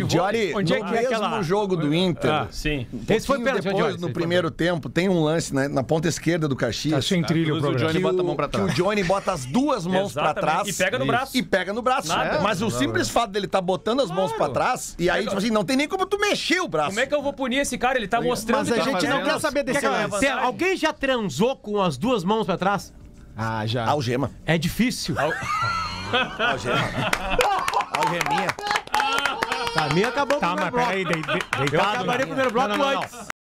Diori, Onde é no que é aquela... mesmo jogo do Inter, sim. Esse foi pênalti, depois, Diori, no primeiro tempo, tem um lance na ponta esquerda do Tá Caxias. sem trilho o programa. Que o Johnny bota as duas mãos pra trás. E pega no braço. E pega no braço. Nada. Mas o simples fato dele tá botando as mãos pra trás, e aí, tipo assim, não tem nem como tu mexer o braço. Como é que eu vou punir esse cara? Ele tá mostrando... Mas a gente não quer saber desse lance. Alguém já transou com as duas mãos pra trás? Ah, já. Algema. É difícil. Algema. Algeminha. Pra mim acabou o Tá, primeiro mas bloco. peraí, Eu acabaria o primeiro bloco antes.